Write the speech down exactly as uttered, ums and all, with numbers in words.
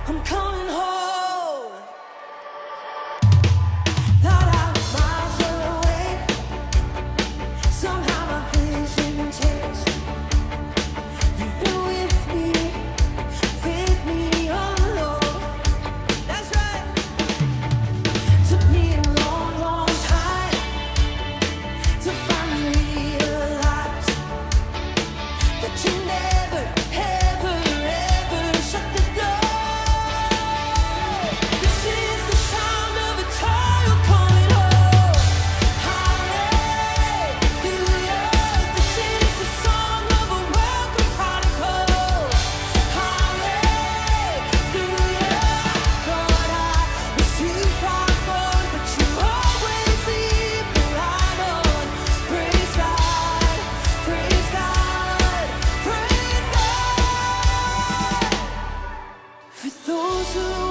I'm coming home. Thought I was miles away. Somehow my vision changed. You've been with me, with me all along. That's right. Took me a long, long time to finally realize that you never, ever, ever shut the door. This is the sound of a child calling home. Hallelujah. This is the song of a welcome prodigal. Hallelujah. Thought I was too far gone, but you always leave the light on. Praise God, praise God, praise God. For those who